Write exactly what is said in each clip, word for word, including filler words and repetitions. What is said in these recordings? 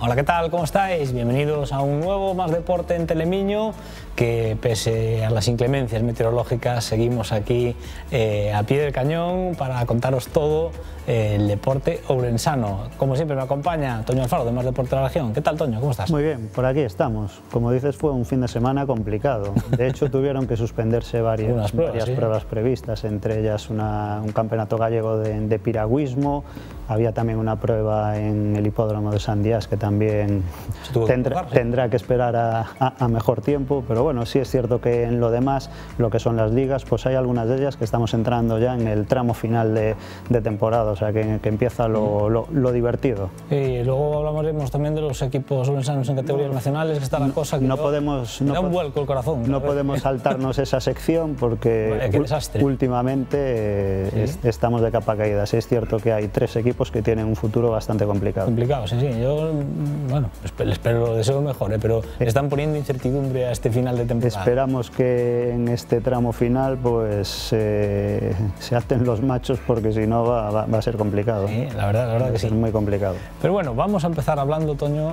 Hola, ¿qué tal? ¿Cómo estáis? Bienvenidos a un nuevo Más Deporte en Telemiño, que pese a las inclemencias meteorológicas seguimos aquí eh, a pie del cañón para contaros todo eh, el deporte ourensano. Como siempre me acompaña Toño Alfaro de Más Deporte de la Región. ¿Qué tal, Toño? ¿Cómo estás? Muy bien, por aquí estamos. Como dices, fue un fin de semana complicado. De hecho, tuvieron que suspenderse varias pruebas, varias sí. pruebas previstas, entre ellas una, un campeonato gallego de, de piragüismo. Había también una prueba en el hipódromo de San Díaz que también tendrá, que tendrá que esperar a, a, a mejor tiempo, pero bueno, sí es cierto que en lo demás, lo que son las ligas, pues hay algunas de ellas que estamos entrando ya en el tramo final de, de temporada, o sea que, que empieza lo, lo, lo divertido. Y luego hablaremos también de los equipos ourensanos en categorías no, nacionales, que está la cosa que no yo, podemos, me no da un vuelco el corazón. No podemos saltarnos esa sección porque vale, últimamente eh, ¿sí? es, estamos de capa caída. Sí, es cierto que hay tres equipos que tienen un futuro bastante complicado. Complicado, sí, sí. Yo, bueno, les espero, deseo mejor, ¿eh? Pero eh, están poniendo incertidumbre a este final de temporada. Esperamos que en este tramo final pues eh, se aten los machos, porque si no va, va, va a ser complicado. Sí, la verdad, la verdad que sí. Es muy complicado. Pero bueno, vamos a empezar hablando, Toño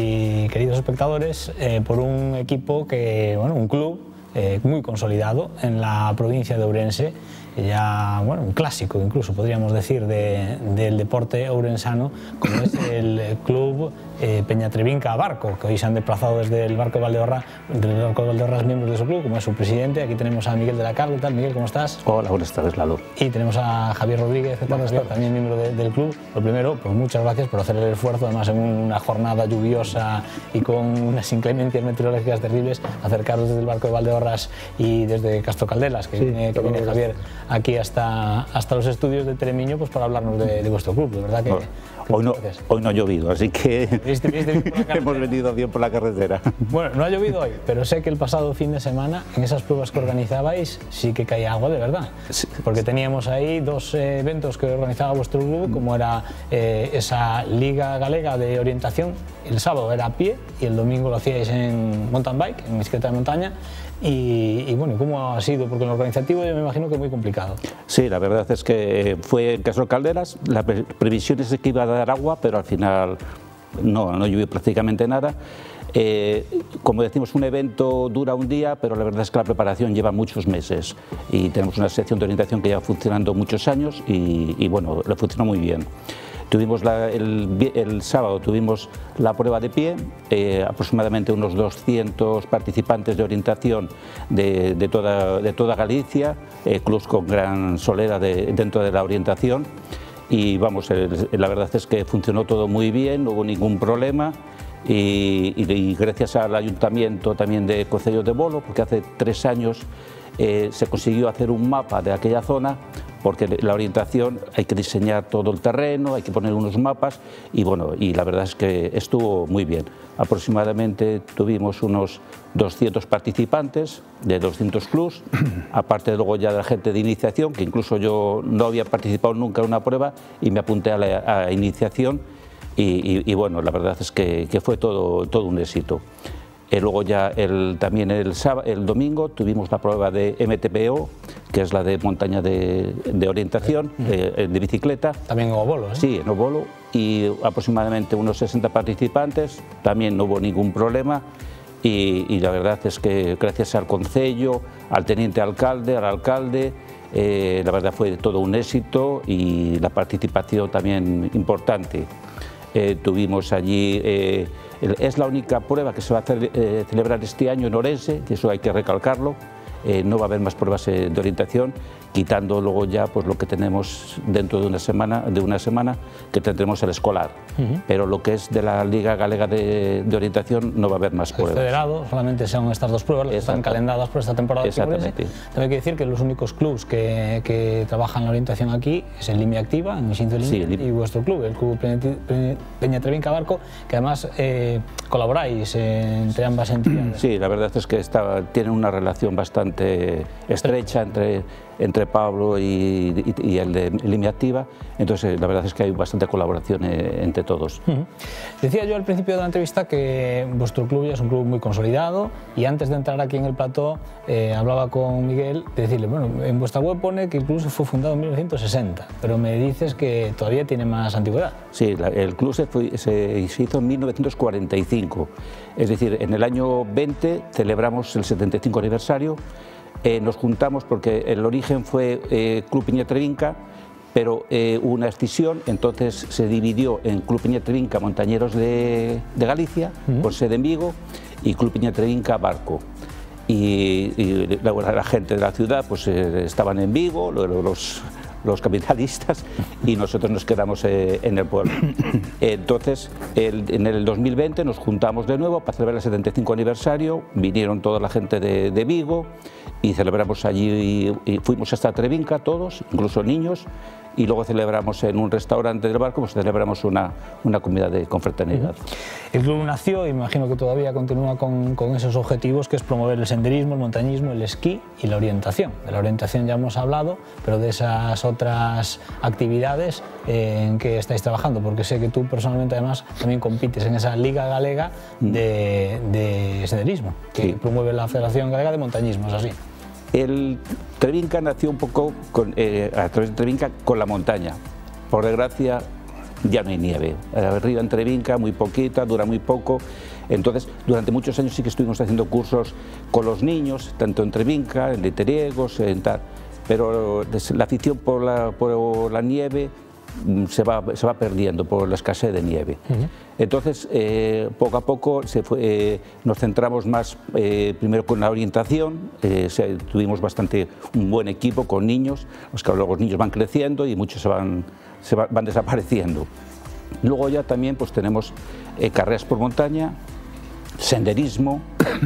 y queridos espectadores, eh, por un equipo que, bueno, un club eh, muy consolidado en la provincia de Ourense. Ya, bueno, un clásico incluso podríamos decir de, del deporte ourensano, como es el club eh, Peñatrevinca Barco, que hoy se han desplazado desde el Barco de Valdeorras, desde el Barco de Valdeorras, miembros de su club, como es su presidente. Aquí tenemos a Miguel de la Carla. ¿Qué tal, Miguel? ¿Cómo estás? Hola, buenas tardes, Lalo. Y tenemos a Javier Rodríguez, ¿qué tal, Javier? También miembro de, del club. Lo primero, pues muchas gracias por hacer el esfuerzo, además en una jornada lluviosa y con unas inclemencias meteorológicas terribles, acercaros desde el Barco de Valdeorras y desde Castro Caldelas, que, sí, viene, que viene Javier aquí hasta, hasta los estudios de Telemiño, pues para hablarnos de, de vuestro club. De verdad que, bueno, que hoy, no, hoy no ha llovido, así que ¿Viste, viste hemos venido bien por la carretera. Bueno, no ha llovido hoy, pero sé que el pasado fin de semana en esas pruebas que organizabais sí que caía agua de verdad, sí, porque teníamos ahí dos eh, eventos que organizaba vuestro club, como era eh, esa Liga Galega de Orientación. El sábado era a pie y el domingo lo hacíais en mountain bike, en bicicleta de montaña. Y, y bueno, ¿cómo ha sido? Porque en lo organizativo yo me imagino que es muy complicado. Sí, la verdad es que fue en Castro Caldelas, la pre previsión es que iba a dar agua, pero al final no, no llovió prácticamente nada. Eh, como decimos, un evento dura un día, pero la verdad es que la preparación lleva muchos meses y tenemos una sección de orientación que lleva funcionando muchos años y, y bueno, le funcionó muy bien. Tuvimos la, el, el sábado tuvimos la prueba de pie, eh, aproximadamente unos doscientos participantes de orientación de, de, toda, de toda Galicia, eh, clubs con gran solera de, dentro de la orientación, y vamos, el, la verdad es que funcionó todo muy bien, no hubo ningún problema. Y, y, y gracias al Ayuntamiento también de Concello de Bolo, porque hace tres años eh, se consiguió hacer un mapa de aquella zona, porque la orientación hay que diseñar todo el terreno, hay que poner unos mapas y bueno, y la verdad es que estuvo muy bien. Aproximadamente tuvimos unos doscientos participantes de doscientos clubs, aparte luego ya de la gente de iniciación, que incluso yo no había participado nunca en una prueba y me apunté a la a iniciación. Y, y, y bueno, la verdad es que, que fue todo, todo un éxito. Eh, luego ya el, también el, sábado, el domingo tuvimos la prueba de M T B O, que es la de montaña de, de orientación, de, de bicicleta. También en Obolo, ¿eh? Sí, en Obolo, y aproximadamente unos sesenta participantes, también no hubo ningún problema. Y, y la verdad es que gracias al concello, al teniente alcalde, al alcalde, eh, la verdad fue todo un éxito y la participación también importante. Eh, tuvimos allí, eh, el, es la única prueba que se va a hacer, eh, celebrar este año en Ourense, que eso hay que recalcarlo. Eh, no va a haber más pruebas eh, de orientación, quitando luego ya pues, lo que tenemos dentro de una semana, de una semana que tendremos el escolar. Uh-huh. Pero lo que es de la Liga Galega de, de Orientación no va a haber más el pruebas. Federado, solamente son estas dos pruebas las que están calendadas por esta temporada. Exactamente. También hay que decir que los únicos clubs que, que trabajan la orientación aquí es el Limia Activa, en Xinzo de Limia, sí, y vuestro club, el club Peñatrevinca Barco, que además eh, colaboráis eh, entre ambas entidades. Sí, la verdad es que está, tienen una relación bastante estrecha entre entre Pablo y, y, y el de Línea Activa, entonces la verdad es que hay bastante colaboración eh, entre todos. Uh-huh. Decía yo al principio de la entrevista que vuestro club ya es un club muy consolidado, y antes de entrar aquí en el plató eh, hablaba con Miguel de decirle, bueno, en vuestra web pone que el club fue fundado en mil novecientos sesenta, pero me dices que todavía tiene más antigüedad. Sí, la, el club se, fue, se, se hizo en mil novecientos cuarenta y cinco, es decir, en el año veinte celebramos el setenta y cinco aniversario, eh, nos juntamos porque el origen fue eh, Club Piña Trevinca, pero eh, hubo una escisión, entonces se dividió en Club Piña Trevinca Montañeros de, de Galicia, uh-huh. con sede en Vigo, y Club Piña Trevinca Barco. Y, y la, la gente de la ciudad pues eh, estaban en Vigo, los, los capitalistas, y nosotros nos quedamos eh, en el pueblo. Entonces, el, en el dos mil veinte nos juntamos de nuevo para celebrar el setenta y cinco aniversario, vinieron toda la gente de, de Vigo, y celebramos allí, y, y fuimos hasta Trevinca todos, incluso niños, y luego celebramos en un restaurante del Barco, pues celebramos una, una comida de confraternidad. El club nació, y me imagino que todavía continúa con, con esos objetivos, que es promover el senderismo, el montañismo, el esquí y la orientación. De la orientación ya hemos hablado, pero de esas otras actividades eh, en que estáis trabajando, porque sé que tú personalmente además también compites en esa Liga Galega de, de senderismo, que sí. promueve la Federación Galega de Montañismo, ¿es así? El Trevinca nació un poco con, eh, a través de Trevinca con la montaña. Por desgracia ya no hay nieve. Arriba en Trevinca muy poquita, dura muy poco. Entonces durante muchos años sí que estuvimos haciendo cursos con los niños, tanto en Trevinca, en Literiegos, en tal. Pero la afición por la, por la nieve se va, se va perdiendo por la escasez de nieve. Uh-huh. Entonces, eh, poco a poco se fue, eh, nos centramos más eh, primero con la orientación, eh, se, tuvimos bastante un buen equipo con niños, los que luego los niños van creciendo y muchos se van, se va, van desapareciendo. Luego ya también pues tenemos eh, carreras por montaña, senderismo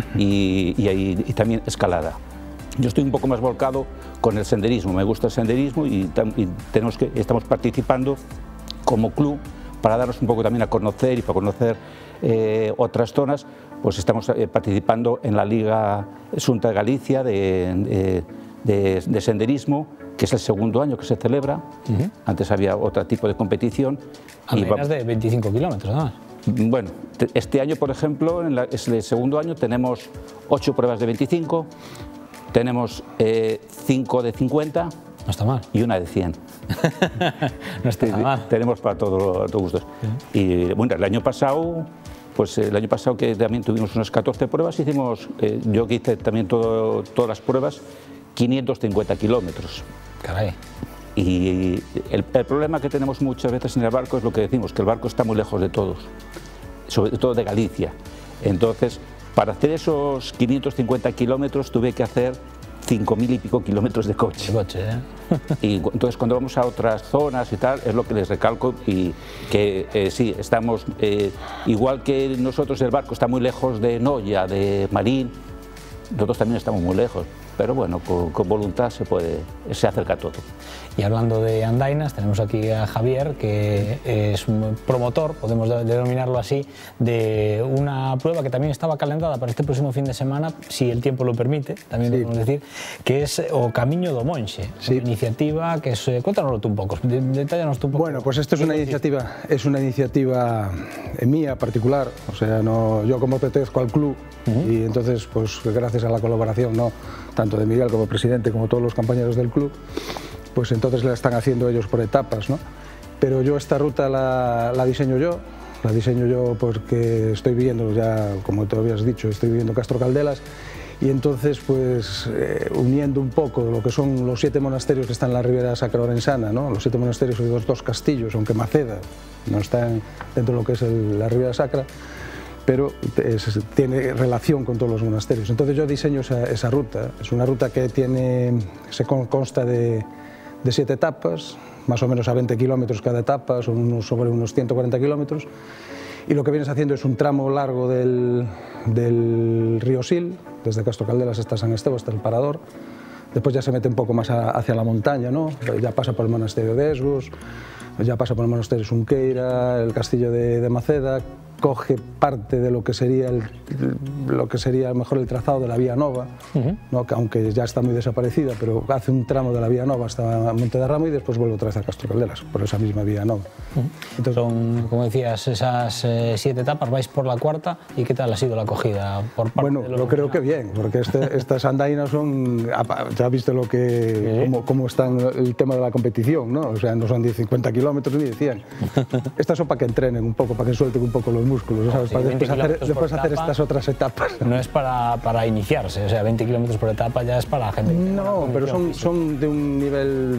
y, y, y, y también escalada. Yo estoy un poco más volcado con el senderismo, me gusta el senderismo y, y tenemos que, estamos participando como club para darnos un poco también a conocer y para conocer eh, otras zonas, pues estamos eh, participando en la Liga Xunta de Galicia de, de, de, de senderismo, que es el segundo año que se celebra. Uh-huh. Antes había otro tipo de competición. A menos de veinticinco kilómetros, además. Bueno, este año, por ejemplo, en la, es el segundo año, tenemos ocho pruebas de veinticinco, tenemos eh, cinco de cincuenta. No está mal. Y una de cien. No está nada mal. Tenemos para todos los gustos. Sí. Y bueno, el año pasado, pues el año pasado que también tuvimos unas catorce pruebas, hicimos, eh, yo que hice también todo, todas las pruebas, quinientos cincuenta kilómetros. Caray. Y el, el problema que tenemos muchas veces en el barco es lo que decimos, que el barco está muy lejos de todos, sobre todo de Galicia. Entonces, para hacer esos quinientos cincuenta kilómetros tuve que hacer cinco mil y pico kilómetros de coche. De coche, ¿eh? Y entonces cuando vamos a otras zonas y tal, es lo que les recalco, y que eh, sí, estamos, eh, igual que nosotros el barco está muy lejos de Noia, de Marín, nosotros también estamos muy lejos, pero bueno, con, con voluntad se puede, se acerca todo. Y hablando de andainas, tenemos aquí a Javier, que es un promotor, podemos denominarlo así, de una prueba que también estaba calentada para este próximo fin de semana, si el tiempo lo permite, también sí. Lo podemos decir, que es o Camiño do Monxe, sí. Una iniciativa que es, cuéntanoslo tú un poco, detállanos tú un poco. Bueno, pues esto es una iniciativa, es una iniciativa mía particular, o sea, no, yo como pertenezco al club, uh-huh. Y entonces, pues gracias a la colaboración, no tanto de Miguel como presidente, como todos los compañeros del club, pues entonces la están haciendo ellos por etapas, ¿no? Pero yo esta ruta la, la diseño yo, la diseño yo porque estoy viviendo ya, como te habías dicho, estoy viviendo en Castro Caldelas, y entonces pues eh, uniendo un poco lo que son los siete monasterios que están en la Ribera Sacra Orensana, ¿no? Los siete monasterios y los dos castillos, aunque Maceda no están dentro de lo que es el, la Ribera Sacra, pero es, tiene relación con todos los monasterios. Entonces yo diseño esa, esa ruta, es una ruta que tiene, se consta de, de siete etapas, más o menos a veinte kilómetros cada etapa, son unos, sobre unos ciento cuarenta kilómetros, y lo que vienes haciendo es un tramo largo del, del río Sil, desde Castro Caldelas hasta San Esteban, hasta el Parador. Después ya se mete un poco más a, hacia la montaña, ¿no? Ya pasa por el monasterio de Esgos, ya pasa por el monasterio Xunqueira, el castillo de, de Maceda, coge parte de lo que sería el, lo que sería a lo mejor el trazado de la Vía Nova, uh-huh. ¿no? Que aunque ya está muy desaparecida, pero hace un tramo de la Vía Nova hasta Montedarramo y después vuelve otra vez a Castro Caldelas, por esa misma Vía Nova. Uh-huh. Entonces, son, como decías, esas eh, siete etapas, vais por la cuarta, ¿y qué tal ha sido la acogida por parte bueno, de los yo creo que bien, porque este, estas andainas son, ya viste lo que, ¿sí? cómo, cómo está el tema de la competición, ¿no? O sea, no son de cincuenta kilómetros ni de cien. Estas son para que entrenen un poco, para que suelten un poco los músculos, ¿sabes? Sí, para después hacer, después hacer etapa, estas otras etapas. No es para, para iniciarse, o sea, veinte kilómetros por etapa ya es para gente que no, pero son, son de un nivel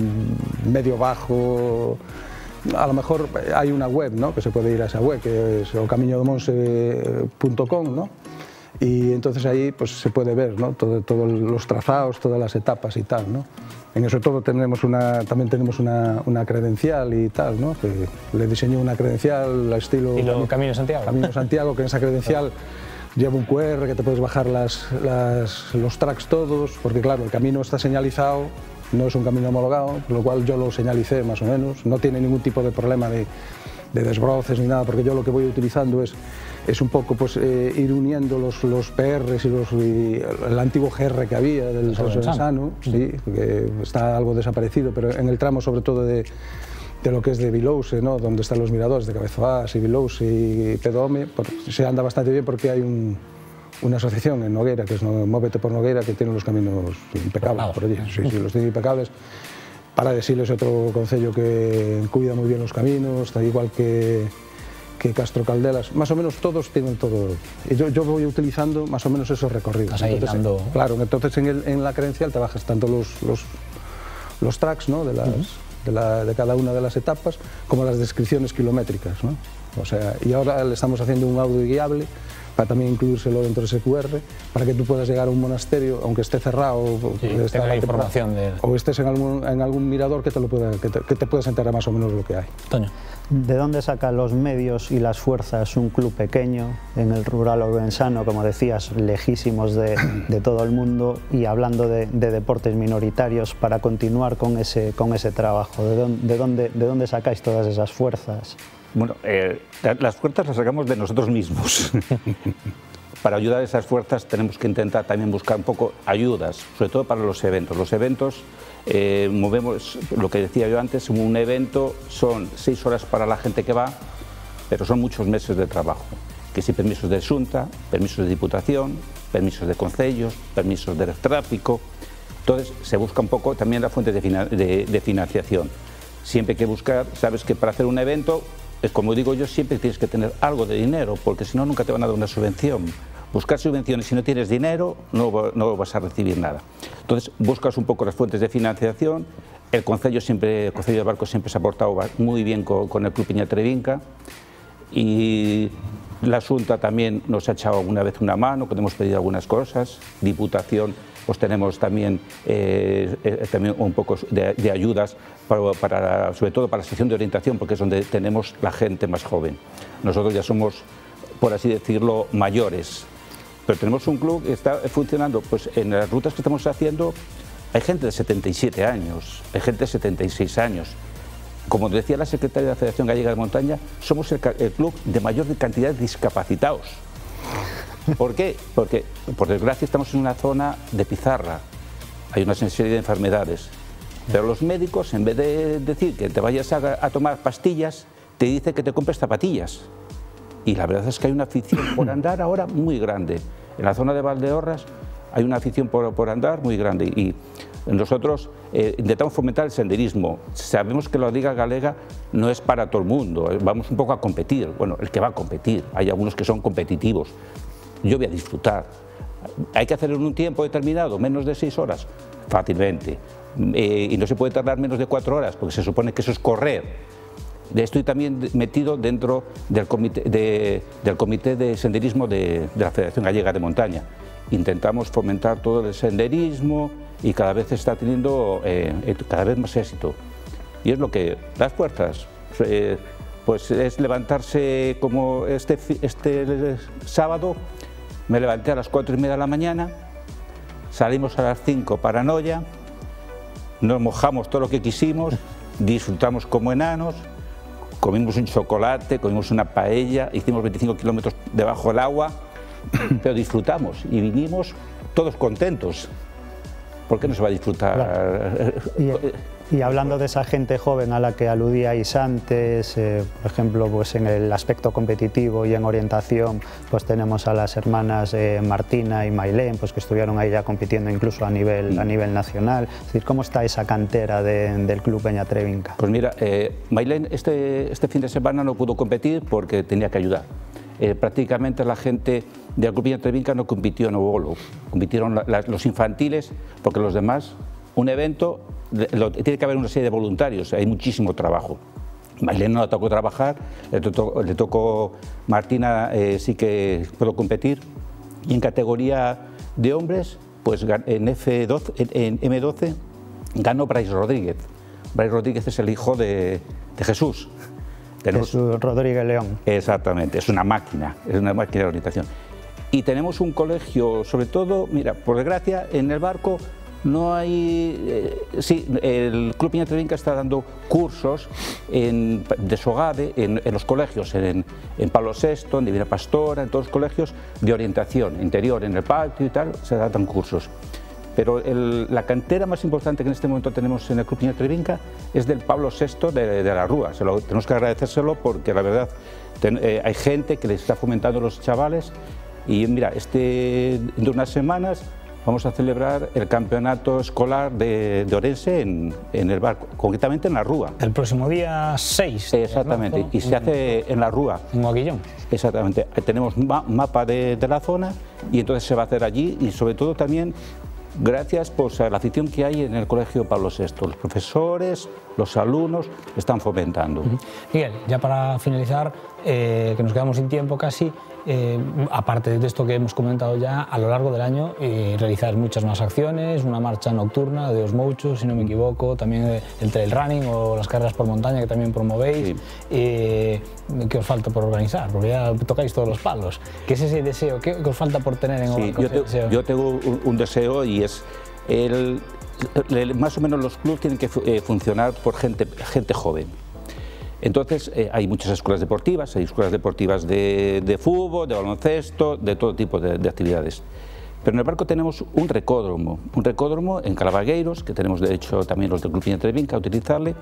medio-bajo. A lo mejor hay una web, ¿no? Que se puede ir a esa web, que es o camino de monse punto com, ¿no? Y entonces ahí pues, se puede ver, ¿no? Todos todo los trazados, todas las etapas y tal, ¿no? En eso todo tenemos una, también tenemos una, una credencial y tal, ¿no? Que le diseñé una credencial estilo Camino, Camino Santiago. Camino Santiago, que en esa credencial lleva un cu erre que te puedes bajar las, las, los tracks todos, porque claro, el camino está señalizado, no es un camino homologado, por lo cual yo lo señalicé más o menos, no tiene ningún tipo de problema de, de desbroces ni nada, porque yo lo que voy utilizando es, es un poco pues, eh, ir uniendo los, los P Rs y, los, y el antiguo G R que había del Sano, sí, que está algo desaparecido, pero en el tramo sobre todo de, de lo que es de Vilouse, ¿no? Donde están los miradores de Cabezoás y Vilouse y Pedome, pues, se anda bastante bien porque hay un, una asociación en Nogueira, que es Móvete por Nogueira, que tiene los caminos impecables por allí, sí, sí, los tiene impecables. Para decirles otro concello que cuida muy bien los caminos, está igual que, que Castro Caldelas, más o menos todos tienen todo. Y yo, yo voy utilizando más o menos esos recorridos. Estás ahí entonces, dando... Claro, entonces en, el, en la credencial te bajas tanto los, los, los tracks, ¿no? de, las, uh-huh. de, la, de cada una de las etapas, como las descripciones kilométricas, ¿no? O sea, y ahora le estamos haciendo un audio guiable para también incluírselo dentro de ese cu erre, para que tú puedas llegar a un monasterio, aunque esté cerrado, sí, tenga la información de... o estés en algún, en algún mirador que te, lo pueda, que, te, que te puedas enterar más o menos de lo que hay. Toño. ¿De dónde saca los medios y las fuerzas un club pequeño en el rural ourensano, como decías, lejísimos de, de todo el mundo, y hablando de, de deportes minoritarios, para continuar con ese, con ese trabajo? ¿De dónde, de, dónde, ¿De dónde sacáis todas esas fuerzas? Bueno, eh, las fuerzas las sacamos de nosotros mismos. Para ayudar a esas fuerzas tenemos que intentar también buscar un poco ayudas, sobre todo para los eventos. Los eventos, eh, movemos, lo que decía yo antes, un evento son seis horas para la gente que va, pero son muchos meses de trabajo. Que si permisos de Xunta, permisos de Diputación, permisos de concellos, permisos de tráfico. Entonces se busca un poco también la fuente de, de, de financiación. Siempre hay que buscar, sabes que para hacer un evento, como digo yo, siempre tienes que tener algo de dinero, porque si no, nunca te van a dar una subvención. Buscar subvenciones si no tienes dinero, no, no vas a recibir nada. Entonces, buscas un poco las fuentes de financiación. El Concello, siempre, el Concello de Barcos siempre se ha portado muy bien con, con el Club Piñatrevinca, y la Xunta también nos ha echado alguna vez una mano, que hemos pedido algunas cosas. Diputación, pues tenemos también, eh, eh, también un poco de, de ayudas, para, para, sobre todo para la sección de orientación, porque es donde tenemos la gente más joven. Nosotros ya somos, por así decirlo, mayores, pero tenemos un club que está funcionando, pues en las rutas que estamos haciendo hay gente de setenta y siete años, hay gente de setenta y seis años. Como decía la secretaria de la Federación Gallega de Montaña, somos el, el club de mayor cantidad de discapacitados. ¿Por qué? Porque, por desgracia, estamos en una zona de pizarra, hay una serie de enfermedades, pero los médicos, en vez de decir que te vayas a, a tomar pastillas, te dicen que te compres zapatillas. Y la verdad es que hay una afición por andar ahora muy grande. En la zona de Valdeorras hay una afición por, por andar muy grande, y nosotros eh, intentamos fomentar el senderismo. Sabemos que la Liga Galega no es para todo el mundo, vamos un poco a competir. Bueno, el que va a competir, hay algunos que son competitivos. Yo voy a disfrutar. Hay que hacerlo en un tiempo determinado, menos de seis horas, fácilmente. Eh, y no se puede tardar menos de cuatro horas, porque se supone que eso es correr. Estoy también metido dentro del comité de, del comité de senderismo de, de la Federación Gallega de Montaña. Intentamos fomentar todo el senderismo y cada vez está teniendo eh, cada vez más éxito. Y es lo que las fuerzas, eh, pues es levantarse como este, este sábado. Me levanté a las cuatro y media de la mañana, salimos a las cinco para Noia, nos mojamos todo lo que quisimos, disfrutamos como enanos, comimos un chocolate, comimos una paella, hicimos veinticinco kilómetros debajo del agua, pero disfrutamos y vinimos todos contentos. ¿Por qué no se va a disfrutar? Claro. Y, y hablando de esa gente joven a la que aludíais antes, eh, por ejemplo, pues en el aspecto competitivo y en orientación, pues tenemos a las hermanas eh, Martina y Mailén, pues que estuvieron ahí ya compitiendo incluso a nivel, a nivel nacional. Es decir, ¿cómo está esa cantera de, del Club Peñatrevinca? Pues mira, eh, Mailén este, este fin de semana no pudo competir porque tenía que ayudar. Eh, prácticamente la gente del Club Peñatrevinca no compitió en Obolo, compitieron la, la, los infantiles, porque los demás, un evento, lo, tiene que haber una serie de voluntarios, hay muchísimo trabajo. Mailén no le tocó trabajar, le tocó, le tocó Martina, eh, sí que pudo competir, y en categoría de hombres, pues en, F doce, en eme doce ganó Bryce Rodríguez. Bryce Rodríguez es el hijo de, de Jesús. Tenemos, Jesús Rodríguez León. Exactamente, es una máquina, es una máquina de orientación. Y tenemos un colegio, sobre todo, mira, por desgracia, en el barco no hay... Eh, sí, el Club Peñatrevinca está dando cursos en, de Sogade, en, en los colegios, en, en Pablo sexto, en Divina Pastora, en todos los colegios de orientación interior, en el patio y tal, se dan cursos. Pero el, la cantera más importante que en este momento tenemos en el Club Peñatrevinca es del Pablo sexto de, de la Rúa. Se lo, tenemos que agradecérselo porque la verdad ten, eh, hay gente que les está fomentando a los chavales. Y mira, este, de unas semanas vamos a celebrar el campeonato escolar de, de Orense en, en el barco, concretamente en la Rúa. El próximo día seis. Exactamente, y se hace en la Rúa. En Moguillón. Exactamente, tenemos un ma mapa de, de la zona y entonces se va a hacer allí y sobre todo también gracias pues, a la afición que hay en el Colegio Pablo sexto. Los profesores, los alumnos están fomentando. Uh-huh. Miguel, ya para finalizar, eh, que nos quedamos sin tiempo casi, eh, aparte de esto que hemos comentado ya, a lo largo del año eh, realizáis muchas más acciones, una marcha nocturna de Osmoucho, si no me equivoco, también eh, el trail running o las carreras por montaña que también promovéis. Sí. Eh, ¿Qué os falta por organizar? Porque ya tocáis todos los palos. ¿Qué es ese deseo? ¿Qué, qué os falta por tener en sí, yo, te, deseo? Yo tengo un, un deseo y es el, el, más o menos los clubes tienen que eh, funcionar por gente, gente joven. Entonces eh, hay muchas escuelas deportivas, hay escuelas deportivas de, de fútbol, de baloncesto, de todo tipo de, de actividades. Pero en el barco tenemos un recódromo, un recódromo en Calavagueiros, que tenemos de hecho también los del Club Peñatrevinca a utilizarle,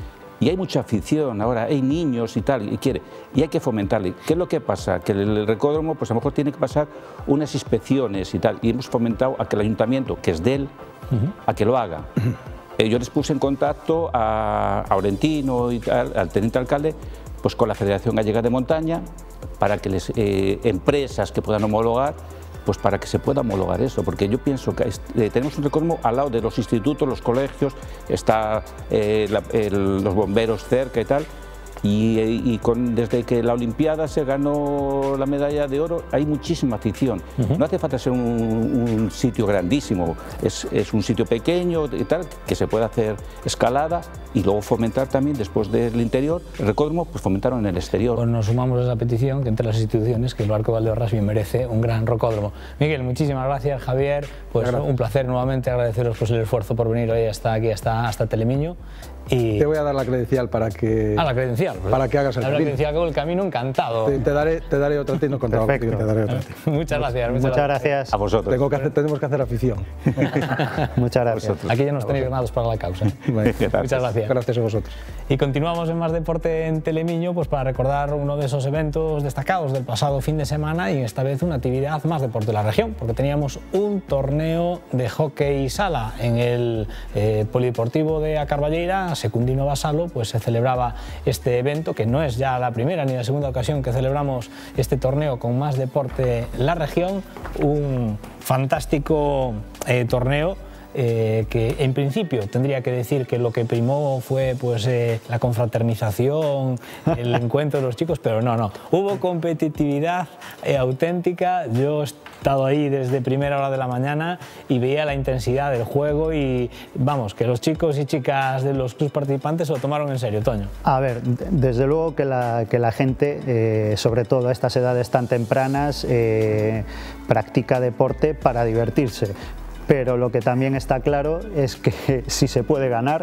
y hay mucha afición, ahora hay niños y tal, y quiere, y hay que fomentarle. ¿Qué es lo que pasa? Que el recódromo pues a lo mejor tiene que pasar unas inspecciones y tal, y hemos fomentado a que el ayuntamiento, que es de él, uh-huh. a que lo haga. Uh-huh. Eh, yo les puse en contacto a, a Orentino y tal, al teniente alcalde, pues con la Federación Gallega de Montaña, para que les eh, empresas que puedan homologar, pues para que se pueda homologar eso, porque yo pienso que eh, tenemos un recódromo al lado de los institutos, los colegios, está eh, la, el, los bomberos cerca y tal, y, y con, desde que la Olimpiada se ganó la medalla de oro hay muchísima afición. Uh-huh. No hace falta ser un, un sitio grandísimo, es, es un sitio pequeño y tal, que se puede hacer escalada y luego fomentar también después del interior, el recódromo, pues fomentaron en el exterior. Pues nos sumamos a esa petición que entre las instituciones, que el Barco Valdeorras bien merece un gran recódromo. Miguel, muchísimas gracias. Javier, pues gracias. Un placer nuevamente, agradeceros pues, el esfuerzo por venir hoy hasta aquí, hasta, hasta Telemiño. Y... Te voy a dar la credencial para que... Ah, la credencial. Pues, para que hagas el la camino. La credencial con el camino, encantado. Te, te, daré, te daré otra, te no contaba contigo, te daré otra. Muchas gracias. Muchas, muchas gracias. A vosotros. Tengo que hacer, tenemos que hacer afición. Muchas gracias. Vosotros. Aquí ya nos tenéis ganados para la causa. Bueno, muchas gracias. Gracias a vosotros. Y continuamos en Más Deporte en Telemiño pues para recordar uno de esos eventos destacados del pasado fin de semana y esta vez una actividad más deporte de la región, porque teníamos un torneo de hockey sala en el eh, Polideportivo de A Carballeira, Secundino Basalo, pues se celebraba este evento, que no es ya la primera ni la segunda ocasión que celebramos este torneo con Más Deporte en la región, un fantástico eh, torneo. Eh, que en principio tendría que decir que lo que primó fue pues, eh, la confraternización, el encuentro de los chicos, pero no, no. Hubo competitividad eh, auténtica. Yo he estado ahí desde primera hora de la mañana y veía la intensidad del juego y vamos, que los chicos y chicas de los clubes participantes se lo tomaron en serio, Toño. A ver, desde luego que la, que la gente, eh, sobre todo a estas edades tan tempranas, eh, practica deporte para divertirse. Pero lo que también está claro es que si se puede ganar,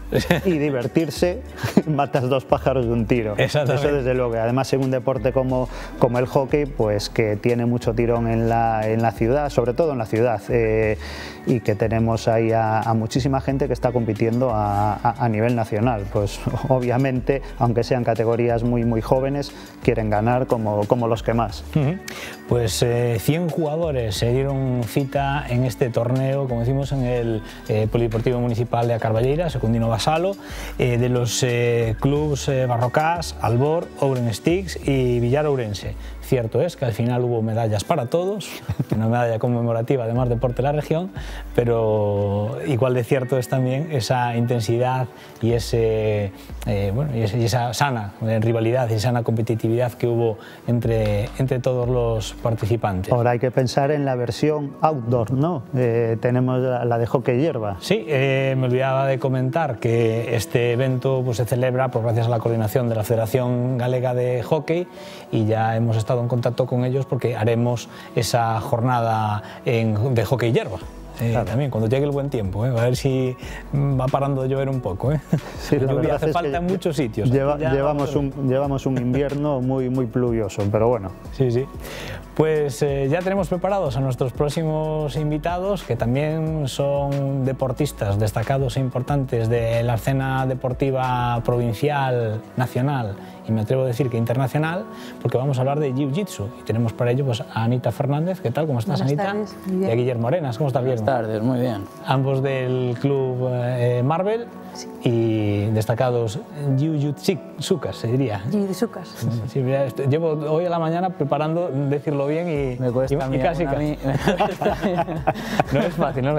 y divertirse, matas dos pájaros de un tiro. Eso desde luego. Además, en un deporte como, como el hockey, pues que tiene mucho tirón en la, en la ciudad, sobre todo en la ciudad, eh, y que tenemos ahí a, a muchísima gente que está compitiendo a, a, a nivel nacional. Pues obviamente, aunque sean categorías muy muy jóvenes, quieren ganar como, como los que más. Uh-huh. Pues eh, cien jugadores se dieron cita en este torneo, como decimos, en el eh, Polideportivo Municipal de A Carballeira, Secundino Basalo, eh, de los eh, clubs eh, Barrocás, Albor, Ouren Sticks y Villar Ourense. Cierto es que al final hubo medallas para todos, una medalla conmemorativa de más deporte de la región, pero igual de cierto es también esa intensidad y, ese, eh, bueno, y, ese, y esa sana rivalidad y sana competitividad que hubo entre, entre todos los participantes. Ahora hay que pensar en la versión outdoor, ¿no? Eh, tenemos la, la de hockey hierba. Sí, eh, me olvidaba de comentar que este evento pues, se celebra pues, gracias a la coordinación de la Federación Galega de Hockey y ya hemos estado en contacto con ellos porque haremos esa jornada en, de hockey hierba. Eh, claro. También cuando llegue el buen tiempo, ¿eh? A ver si va parando de llover un poco. ¿eh? Sí, la lluvia hace es falta en muchos sitios. Lleva, llevamos, un, llevamos un invierno muy, muy pluvioso, pero bueno. Sí, sí. Pues eh, ya tenemos preparados a nuestros próximos invitados, que también son deportistas destacados e importantes de la escena deportiva provincial, nacional y me atrevo a decir que internacional, porque vamos a hablar de Jiu-Jitsu y tenemos para ello pues, a Anita Fernández. ¿Qué tal? ¿Cómo estás, Buenas Anita? Tardes. Y a Guillermo Arenas. ¿Cómo estás, Guillermo? Buenas tardes, muy bien. Ambos del club eh, Marvel sí. Y destacados Jiu-Jitsucas, se diría. Jiu-Jitsucas. Sí, mira, llevo hoy a la mañana preparando decirlo bien y, me cuesta y, a mí, y casi a mí. No es fácil, ¿no?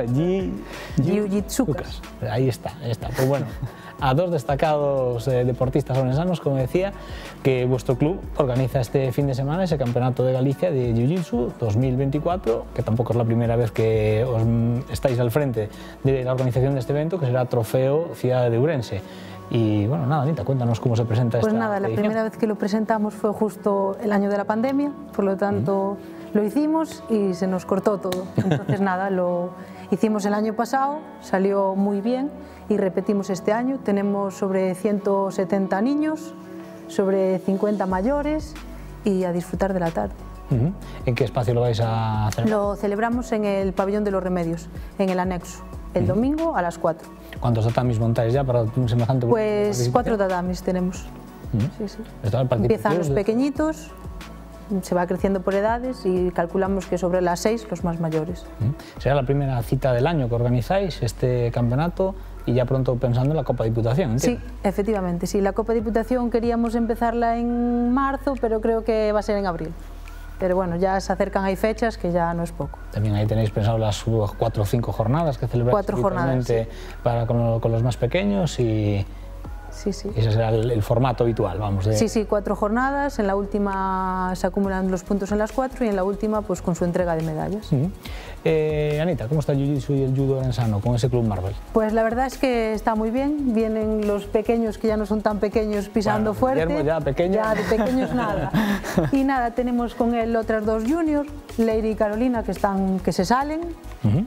Jiu-Jitsucas. Ahí está, ahí está. Pues bueno, a dos destacados eh, deportistas orensanos, como decía, que vuestro club organiza este fin de semana ese Campeonato de Galicia de Jiu-Jitsu dos mil veinticuatro, que tampoco es la primera vez que os estáis al frente de la organización de este evento, que será Trofeo Ciudad de Ourense. Y bueno, nada, Anita, cuéntanos cómo se presenta pues esta nada, la edición. primera vez que lo presentamos fue justo el año de la pandemia, por lo tanto mm. lo hicimos y se nos cortó todo. Entonces nada, lo hicimos el año pasado, salió muy bien y repetimos este año. Tenemos sobre ciento setenta niños, sobre cincuenta mayores y a disfrutar de la tarde. Uh-huh. ¿En qué espacio lo vais a celebrar? Lo celebramos en el Pabellón de los Remedios, en el anexo, el uh-huh. domingo a las cuatro. ¿Cuántos tatamis montáis ya para un semejante? Pues cuatro tatamis tenemos. Uh-huh. Sí, sí. Empiezan los pequeñitos, se va creciendo por edades y calculamos que sobre las seis los más mayores. Uh-huh. ¿Será la primera cita del año que organizáis este campeonato? Y ya pronto pensando en la Copa Diputación, ¿entiendes? Sí, efectivamente, sí. La Copa Diputación queríamos empezarla en marzo, pero creo que va a ser en abril. Pero bueno, ya se acercan ahí fechas que ya no es poco. También ahí tenéis pensado las cuatro o cinco jornadas que celebráis cuatro jornadas, sí. para con, con los más pequeños y... Sí, sí. Ese será el, el formato habitual, vamos. De... Sí, sí, cuatro jornadas, en la última se acumulan los puntos en las cuatro y en la última pues con su entrega de medallas. Uh-huh. eh, Anita, ¿cómo está el Jiu-Jitsu y el Judo orensano con ese club Marvel? Pues la verdad es que está muy bien, vienen los pequeños que ya no son tan pequeños pisando bueno, fuerte. Guillermo ya pequeño. Ya de pequeños nada. Y nada, tenemos con él otras dos juniors, Leire y Carolina, que, están, que se salen. Uh-huh.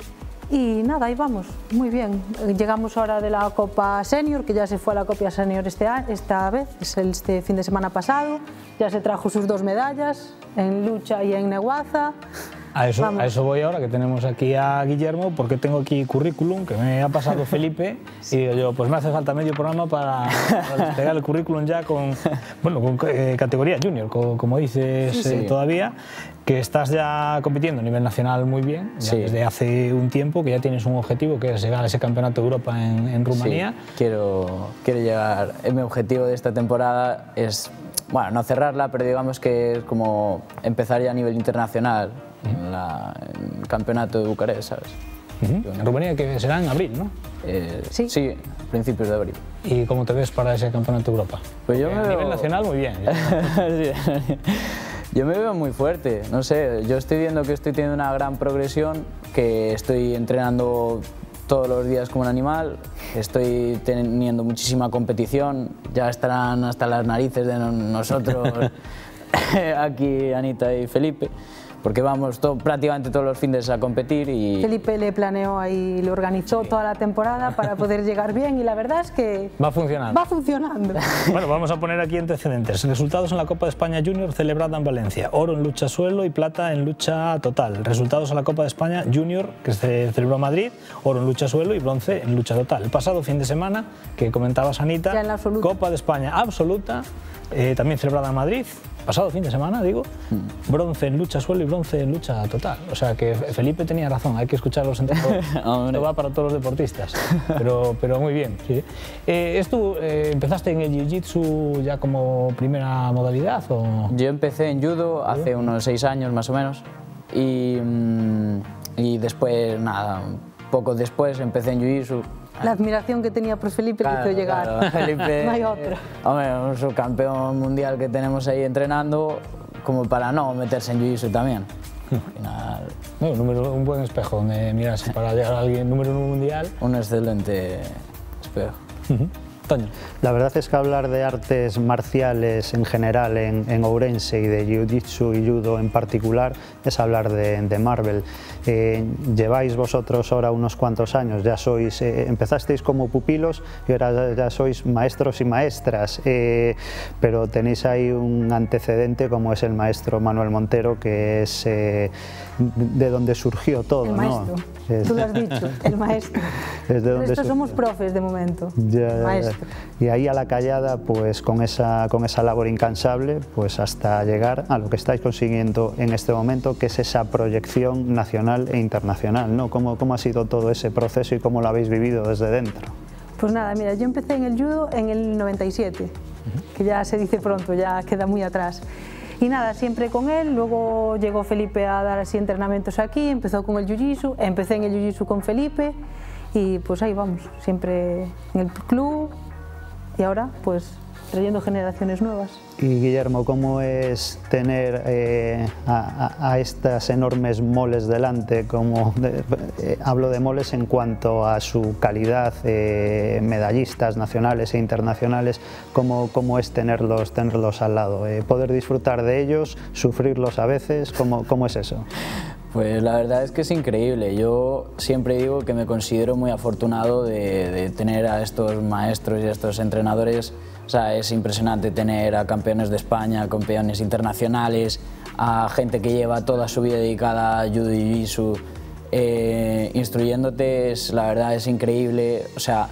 Y nada, ahí vamos, muy bien. Llegamos ahora de la Copa Senior, que ya se fue a la Copa Senior este, esta vez, es este fin de semana pasado. Ya se trajo sus dos medallas, en lucha y en neguaza. A eso, a eso voy ahora, que tenemos aquí a Guillermo, porque tengo aquí currículum que me ha pasado Felipe y digo yo, pues me hace falta medio programa para, para despegar el currículum ya con, bueno, con eh, categoría junior, con, como dices sí, sí. Eh, todavía, que estás ya compitiendo a nivel nacional muy bien, ya sí. desde hace un tiempo, que ya tienes un objetivo que es llegar a ese campeonato de Europa en, en Rumanía. Sí, quiero, quiero llegar, mi objetivo de esta temporada es, bueno, no cerrarla, pero digamos que es como empezar ya a nivel internacional. En, la, en el campeonato de Bucarest, ¿sabes? Uh-huh. En Rumanía, que será en abril, ¿no? Eh, sí. Sí, principios de abril. ¿Y cómo te ves para ese campeonato de Europa? Pues yo me a veo... nivel nacional, muy bien. Sí. Yo me veo muy fuerte, no sé, yo estoy viendo que estoy teniendo una gran progresión, que estoy entrenando todos los días como un animal, estoy teniendo muchísima competición, ya estarán hasta las narices de nosotros aquí Anita y Felipe. porque vamos todo, prácticamente todos los fines a competir y... Felipe le planeó ahí, le organizó sí. toda la temporada para poder llegar bien y la verdad es que... Va funcionando. Va funcionando. Bueno, vamos a poner aquí antecedentes. Resultados en la Copa de España Junior celebrada en Valencia. Oro en lucha suelo y plata en lucha total. Resultados en la Copa de España Junior que se celebró en Madrid. Oro en lucha suelo y bronce en lucha total. El pasado fin de semana, que comentabas Anita, ya en la absoluta. Copa de España absoluta, eh, también celebrada en Madrid. Pasado fin de semana, digo, bronce en lucha suelo y bronce en lucha total. O sea que Felipe tenía razón, hay que escuchar a los entrenadores. Esto va para todos los deportistas, pero, pero muy bien. Sí. Eh, ¿Esto eh, empezaste en el jiu-jitsu ya como primera modalidad? O? Yo empecé en judo hace unos seis años más o menos y, y después, nada, poco después empecé en jiu-jitsu. La admiración que tenía por Felipe claro, le hizo llegar. Claro. Felipe, no hay otro. Hombre, un subcampeón mundial que tenemos ahí entrenando, como para no meterse en jiu-jitsu también. Al final... no, un, número, un buen espejo donde mirarse para llegar a alguien número uno mundial. Un excelente espejo. Uh-huh. Toño. La verdad es que hablar de artes marciales en general en, en Ourense y de jiu-jitsu y judo en particular es hablar de, de Marvel. Eh, lleváis vosotros ahora unos cuantos años, ya sois, eh, empezasteis como pupilos y ahora ya sois maestros y maestras, eh, pero tenéis ahí un antecedente como es el maestro Manuel Montero, que es eh, de donde surgió todo. El maestro, ¿no? Es, tú lo has dicho, el maestro. Es de donde estos somos profes de momento, ya, maestro. Y ahí a la callada, pues con esa, con esa labor incansable, pues hasta llegar a lo que estáis consiguiendo en este momento, que es esa proyección nacional e internacional, ¿no? ¿Cómo, cómo ha sido todo ese proceso y cómo lo habéis vivido desde dentro? Pues nada, mira, yo empecé en el judo en el noventa y siete, uh-huh. que ya se dice pronto, ya queda muy atrás. Y nada, siempre con él, luego llegó Felipe a dar así entrenamientos aquí, empezó con el jiu-jitsu, empecé en el jiu-jitsu con Felipe y pues ahí vamos, siempre en el club. Y ahora, pues, trayendo generaciones nuevas. Y Guillermo, ¿cómo es tener eh, a, a estas enormes moles delante? Como de, eh, hablo de moles en cuanto a su calidad, eh, medallistas nacionales e internacionales, ¿cómo, cómo es tenerlos, tenerlos al lado? Eh, ¿Poder disfrutar de ellos, sufrirlos a veces? ¿Cómo, cómo es eso? Pues la verdad es que es increíble. Yo siempre digo que me considero muy afortunado de, de tener a estos maestros y a estos entrenadores. O sea, es impresionante tener a campeones de España, campeones internacionales, a gente que lleva toda su vida dedicada a judo y jiu-jitsu, eh, instruyéndote. Es, la verdad es increíble. O sea,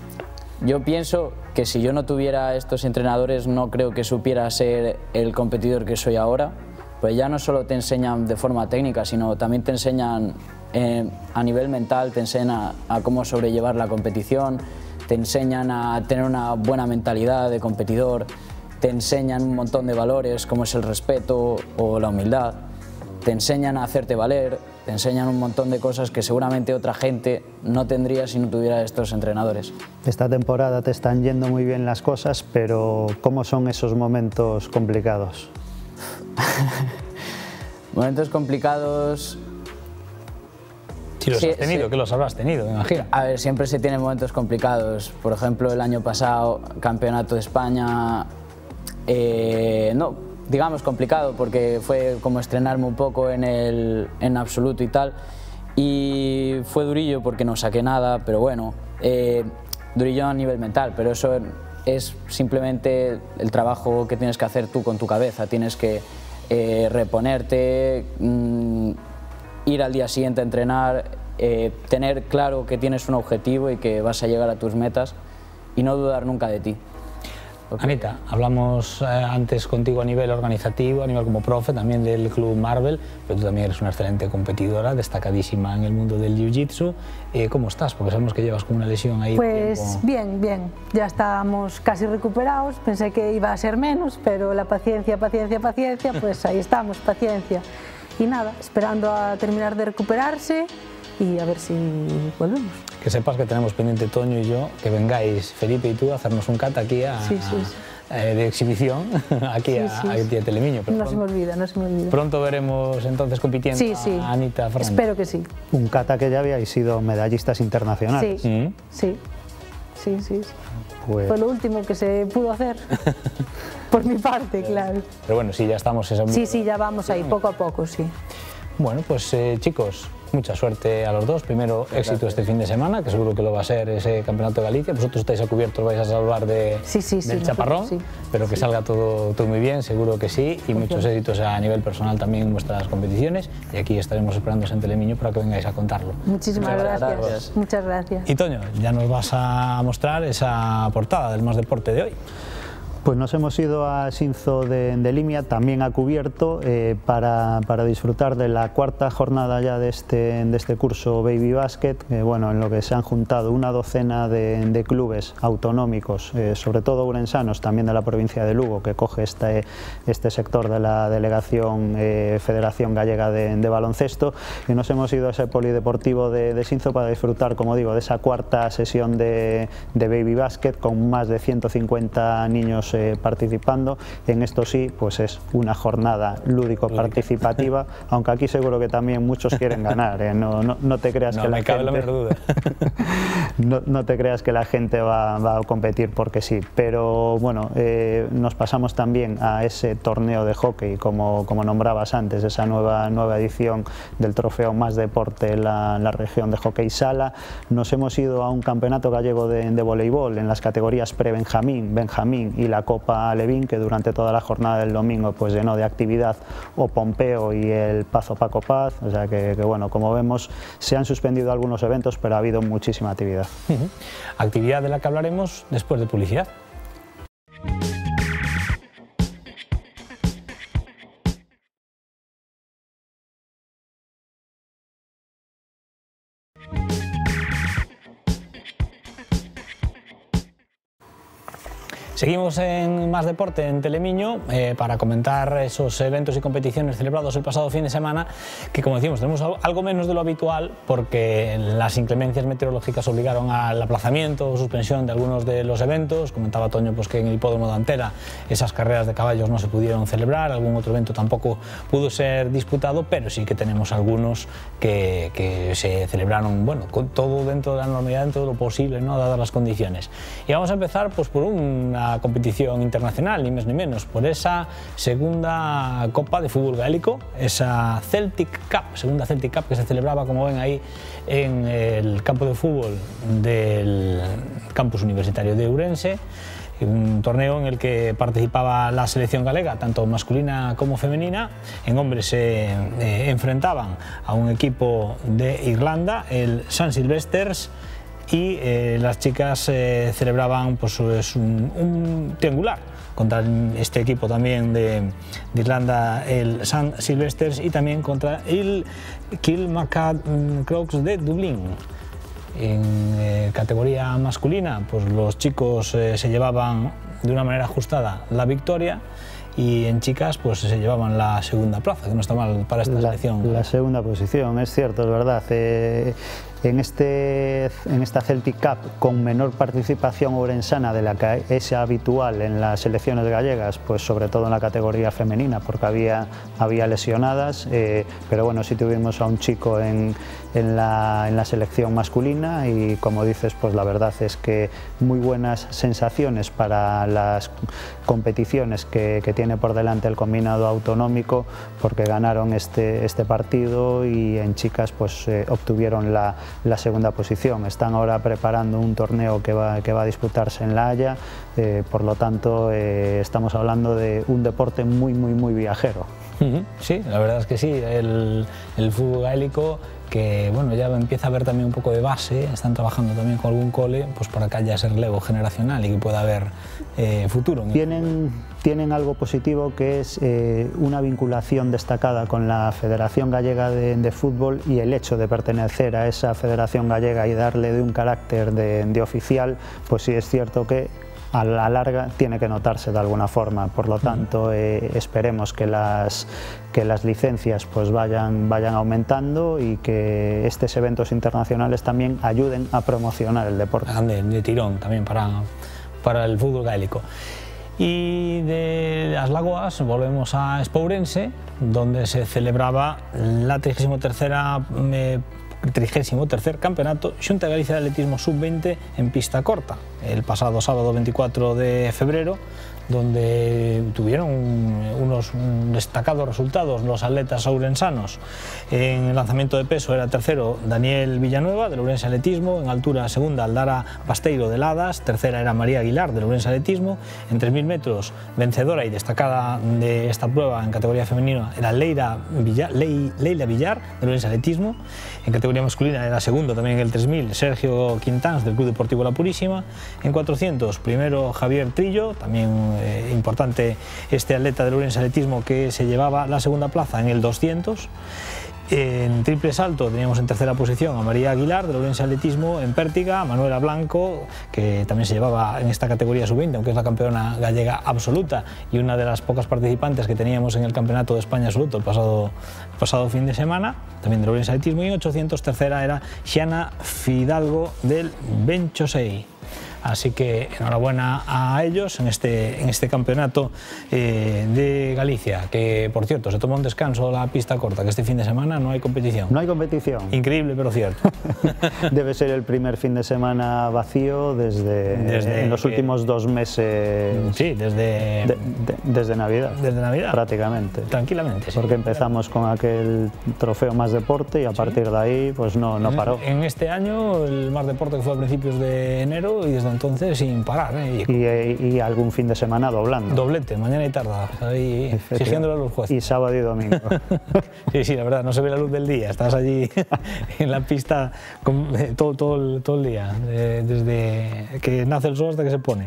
yo pienso que si yo no tuviera estos entrenadores no creo que supiera ser el competidor que soy ahora. Pues ya no solo te enseñan de forma técnica, sino también te enseñan eh, a nivel mental, te enseñan a, a cómo sobrellevar la competición, te enseñan a tener una buena mentalidad de competidor, te enseñan un montón de valores como es el respeto o la humildad, te enseñan a hacerte valer, te enseñan un montón de cosas que seguramente otra gente no tendría si no tuviera estos entrenadores. Esta temporada te están yendo muy bien las cosas, pero ¿cómo son esos momentos complicados? Momentos complicados... Si los sí, has tenido, sí. Que los habrás tenido, me imagino. A ver, siempre se tienen momentos complicados. Por ejemplo, el año pasado, Campeonato de España, eh, no, digamos complicado, porque fue como estrenarme un poco en el en absoluto y tal. Y fue durillo porque no saqué nada, pero bueno, eh, durillo a nivel mental, pero eso es simplemente el trabajo que tienes que hacer tú con tu cabeza. Tienes que eh, reponerte, mmm, ir al día siguiente a entrenar, eh, tener claro que tienes un objetivo y que vas a llegar a tus metas y no dudar nunca de ti. Okay. Anita, hablamos eh, antes contigo a nivel organizativo, a nivel como profe también del Club Marvel, pero tú también eres una excelente competidora, destacadísima en el mundo del Jiu-Jitsu. Eh, ¿Cómo estás? Porque sabemos que llevas con una lesión ahí. Pues tiempo. bien, bien. Ya estamos casi recuperados. Pensé que iba a ser menos, pero la paciencia, paciencia, paciencia, pues ahí estamos, paciencia. Y nada, esperando a terminar de recuperarse y a ver si volvemos. Que sepas que tenemos pendiente Toño y yo, que vengáis Felipe y tú a hacernos un cat aquí a, sí, sí, sí. A, a, de exhibición, aquí sí, a, sí, a, sí. a Telemiño. Pero no pronto, se me olvida, no se me olvida. Pronto veremos entonces compitiendo sí, sí. a Anita Fernández. Espero que sí. Un cata que ya habíais sido medallistas internacionales. Sí, mm. sí, sí, sí. sí. Pues... Fue lo último que se pudo hacer, por mi parte, claro. Pero bueno, sí, ya estamos... Esa... Sí, sí, ya vamos ahí, poco a poco, sí. Bueno, pues eh, chicos, mucha suerte a los dos. Primero, éxito este fin de semana, que seguro que lo va a ser ese Campeonato de Galicia. Vosotros estáis a cubierto, vais a salvar de, sí, sí, del sí, chaparrón, sí, pero que sí. salga todo, todo muy bien, seguro que sí, y pues muchos éxitos a nivel personal también en vuestras competiciones. Y aquí estaremos esperándoos en Telemiño para que vengáis a contarlo. Muchísimas Muchas gracias. gracias. Muchas gracias. Y Toño, ya nos vas a mostrar esa portada del Más Deporte de hoy. Pues nos hemos ido a Xinzo de, de Limia, también a cubierto, eh, para, para disfrutar de la cuarta jornada ya de este, de este curso Baby Basket, eh, bueno, en lo que se han juntado una docena de, de clubes autonómicos, eh, sobre todo urensanos, también de la provincia de Lugo, que coge este, este sector de la delegación eh, Federación Gallega de, de Baloncesto, y nos hemos ido a ese polideportivo de, de Xinzo para disfrutar, como digo, de esa cuarta sesión de, de Baby Basket con más de ciento cincuenta niños Eh, participando. En esto sí, pues es una jornada lúdico-participativa, aunque aquí seguro que también muchos quieren ganar, ¿eh? no, no, no te creas no, que la me cabe gente... la menor duda. no, no te creas que la gente va, va a competir porque sí, pero bueno, eh, nos pasamos también a ese torneo de hockey, como, como nombrabas antes, esa nueva, nueva edición del trofeo Más Deporte en la, la región de hockey sala. Nos hemos ido a un campeonato gallego de, de voleibol en las categorías pre-Benjamín, Benjamín y la Copa Alevín, que durante toda la jornada del domingo pues llenó de actividad o Pompeo y el Pazo Paco Paz, o sea que, que bueno, como vemos se han suspendido algunos eventos, pero ha habido muchísima actividad. Uh-huh. Actividad de la que hablaremos después de publicidad. Seguimos en Más Deporte en Telemiño eh, para comentar esos eventos y competiciones celebrados el pasado fin de semana, que como decimos tenemos algo menos de lo habitual porque las inclemencias meteorológicas obligaron al aplazamiento o suspensión de algunos de los eventos. Comentaba Toño pues, que en el hipódromo de Antela esas carreras de caballos no se pudieron celebrar, algún otro evento tampoco pudo ser disputado, pero sí que tenemos algunos que, que se celebraron, bueno, con todo dentro de la normalidad, dentro de lo posible, ¿no? Dadas las condiciones. Y vamos a empezar pues, por una competición internacional, ni más ni menos, por esa segunda Copa de Fútbol Gaélico, esa Celtic Cup, segunda Celtic Cup que se celebraba, como ven ahí, en el campo de fútbol del campus universitario de Ourense, un torneo en el que participaba la selección galega, tanto masculina como femenina. En hombres se eh, enfrentaban a un equipo de Irlanda, el St Silvesters, y eh, las chicas eh, celebraban pues, un, un triangular contra este equipo también de, de Irlanda, el St Silvesters, y también contra el Kilmacud de Dublín. En eh, categoría masculina, pues los chicos eh, se llevaban de una manera ajustada la victoria, y en chicas pues se llevaban la segunda plaza, que no está mal para esta la, selección. La segunda posición, es cierto, es verdad. Eh, en, este, en esta Celtic Cup, con menor participación ourensana de la que es habitual en las selecciones gallegas, pues sobre todo en la categoría femenina, porque había, había lesionadas, eh, pero bueno, sí tuvimos a un chico en, en, la, en la selección masculina, y como dices, pues la verdad es que muy buenas sensaciones para las competiciones que, que tiene por delante el combinado autonómico, porque ganaron este, este partido, y en chicas pues eh, obtuvieron la, la segunda posición. Están ahora preparando un torneo que va, que va a disputarse en La Haya, eh, por lo tanto eh, estamos hablando de un deporte muy muy muy viajero. Uh-huh. Sí, la verdad es que sí, el, el fútbol gaélico, que bueno, ya empieza a haber también un poco de base, están trabajando también con algún cole pues para que haya ese relevo generacional y que pueda haber eh, futuro. Tienen, tienen algo positivo, que es eh, una vinculación destacada con la Federación Gallega de, de Fútbol, y el hecho de pertenecer a esa Federación Gallega y darle de un carácter de, de oficial, pues sí es cierto que a la larga tiene que notarse de alguna forma. Por lo tanto, eh, esperemos que las, que las licencias pues vayan, vayan aumentando, y que estos eventos internacionales también ayuden a promocionar el deporte. De, de tirón también para, para el fútbol gaélico. Y de las Lagoas volvemos a Espourense, donde se celebraba la trigésima tercera eh, trigésimo tercer Campeonato Xunta de Galicia de Atletismo sub veinte en pista corta, el pasado sábado veinticuatro de febrero, donde tuvieron unos destacados resultados los atletas ourensanos. En el lanzamiento de peso era tercero Daniel Villanueva, del Ourense Atletismo; en altura segunda Aldara Basteiro de Ladas; tercera era María Aguilar, del Ourense Atletismo; en tres mil metros vencedora y destacada de esta prueba en categoría femenina era Leila Villar, Leila Villar, del Ourense Atletismo; en categoría masculina era segundo también en el tres mil Sergio Quintans, del Club Deportivo La Purísima; en cuatrocientos primero Javier Trillo, también Eh, importante este atleta del Ourense Atletismo, que se llevaba la segunda plaza en el doscientos. En triple salto teníamos en tercera posición a María Aguilar, del Ourense Atletismo; en pértiga a Manuela Blanco, que también se llevaba en esta categoría sub veinte, aunque es la campeona gallega absoluta y una de las pocas participantes que teníamos en el Campeonato de España absoluto el pasado, el pasado fin de semana, también del Ourense Atletismo. Y en ochocientos tercera era Xiana Fidalgo, del Benchosei. Así que enhorabuena a ellos en este, en este campeonato eh, de Galicia, que por cierto se toma un descanso la pista corta, que este fin de semana no hay competición. No hay competición. Increíble, pero cierto. Debe ser el primer fin de semana vacío desde, desde en los que, últimos dos meses. Sí, desde... De, de, desde Navidad. Desde Navidad. Prácticamente. Tranquilamente, sí. Porque empezamos con aquel trofeo Más Deporte y a sí. partir de ahí pues no, no paró. En, en este año el Más Deporte, que fue a principios de enero, y desde entonces sin parar. ¿eh? Y, y, y algún fin de semana doblando. Doblete, mañana y tarde, ahí exigiéndole a los jueces. Y sábado y domingo. Sí, sí, la verdad, no se ve la luz del día, estás allí en la pista con, todo, todo, el, todo el día, desde que nace el sol hasta que se pone.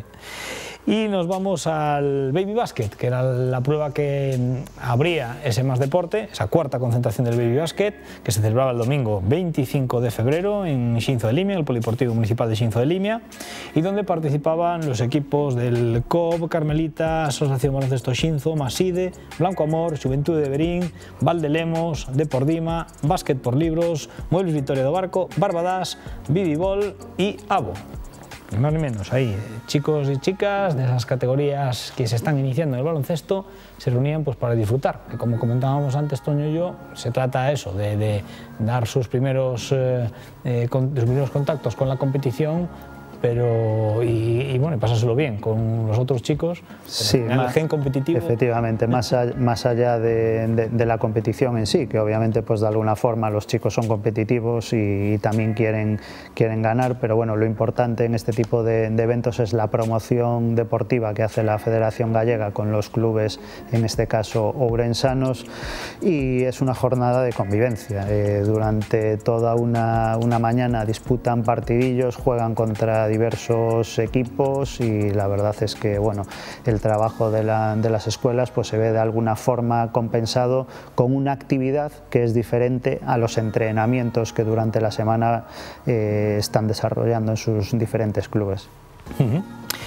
Y nos vamos al Baby Basket, que era la prueba que abría ese Más Deporte, esa cuarta concentración del Baby Basket, que se celebraba el domingo veinticinco de febrero en Xinzo de Limia, el Polideportivo Municipal de Xinzo de Limia, y donde participaban los equipos del C O B, Carmelita, Asociación Baloncesto Xinzo, Maside, Blanco Amor, Xuventude de Verín, Valdelemos, Depordima, Básquet por Libros, Muebles Vitoria do Barco, Barbadas, Bibibol y Abo. Ni más ni menos, ahí chicos y chicas de esas categorías que se están iniciando en el baloncesto se reunían pues para disfrutar, que como comentábamos antes Toño y yo, se trata eso, de, de dar sus primeros, eh, eh, con, sus primeros contactos con la competición, pero y, y bueno, y pasárselo bien con los otros chicos. Sí, el más, gen competitivo. Efectivamente, más allá, más allá de, de, de la competición en sí, que obviamente pues de alguna forma los chicos son competitivos y, y también quieren, quieren ganar, pero bueno, lo importante en este tipo de, de eventos es la promoción deportiva que hace la Federación Gallega con los clubes, en este caso ourensanos, y es una jornada de convivencia. Eh, durante toda una, una mañana disputan partidillos, juegan contra diversos equipos y la verdad es que bueno, el trabajo de, la, de las escuelas pues se ve de alguna forma compensado con una actividad que es diferente a los entrenamientos que durante la semana eh, están desarrollando en sus diferentes clubes. Uh-huh.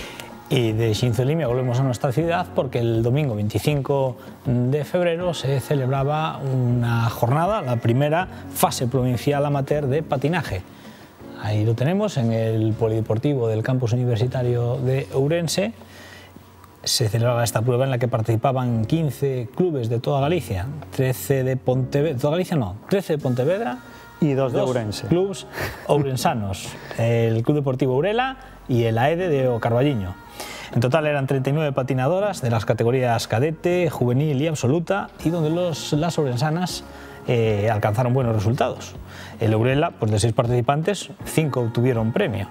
Y de Xinzo de Limia volvemos a nuestra ciudad porque el domingo veinticinco de febrero se celebraba una jornada, la primera fase provincial amateur de patinaje. Ahí lo tenemos, en el Polideportivo del Campus Universitario de Ourense. Se celebraba esta prueba en la que participaban quince clubes de toda Galicia, trece de Pontevedra, de toda Galicia no, trece de Pontevedra y dos de Ourense. Clubes ourensanos, el Club Deportivo Urela y el A E D E de O Carballiño. En total eran treinta y nueve patinadoras de las categorías cadete, juvenil y absoluta, y donde los, las ourensanas eh, alcanzaron buenos resultados. El Urela, pues de seis participantes, cinco obtuvieron premio.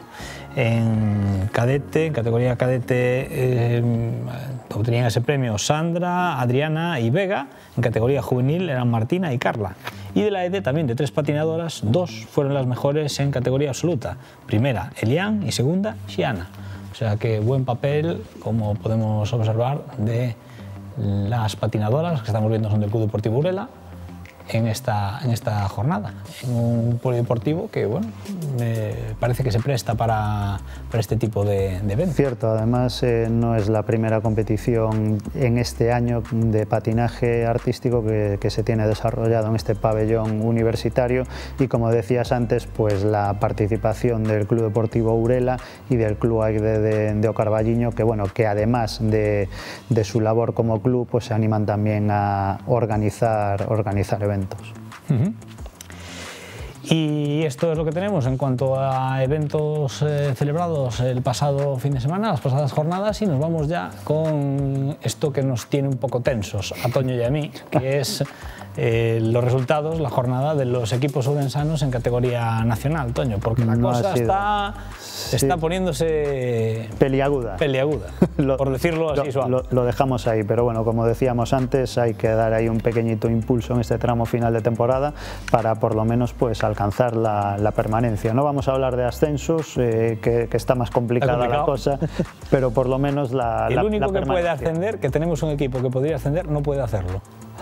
En cadete, en categoría cadete, eh, obtenían ese premio Sandra, Adriana y Vega. En categoría juvenil eran Martina y Carla. Y de la E D E también, de tres patinadoras, dos fueron las mejores en categoría absoluta. Primera, Elian, y segunda, Xiana. O sea que buen papel, como podemos observar, de las patinadoras que estamos viendo son del Club Deportivo Urela en esta, en esta jornada, en un polideportivo que bueno, me parece que se presta para, para este tipo de, de eventos. Cierto, además eh, no es la primera competición en este año de patinaje artístico que, que se tiene desarrollado en este pabellón universitario, y como decías antes, pues la participación del Club Deportivo Urela y del Club A E D E de, de O Carballiño, que bueno, que además de, de su labor como club, pues se animan también a organizar, organizar eventos. Uh-huh. Y esto es lo que tenemos en cuanto a eventos eh, celebrados el pasado fin de semana, las pasadas jornadas, y nos vamos ya con esto que nos tiene un poco tensos a Toño y a mí, que es eh, los resultados, la jornada de los equipos ourensanos en categoría nacional, Toño, porque la no cosa está, sí. está poniéndose peliaguda, peliaguda lo, por decirlo así lo, suave. Lo, lo dejamos ahí, pero bueno, como decíamos antes, hay que dar ahí un pequeñito impulso en este tramo final de temporada para por lo menos pues alcanzar la, la permanencia. No vamos a hablar de ascensos, eh, que, que está más complicada la cosa, pero por lo menos la, el la, único la que puede ascender, que tenemos un equipo que podría ascender, no puede hacerlo.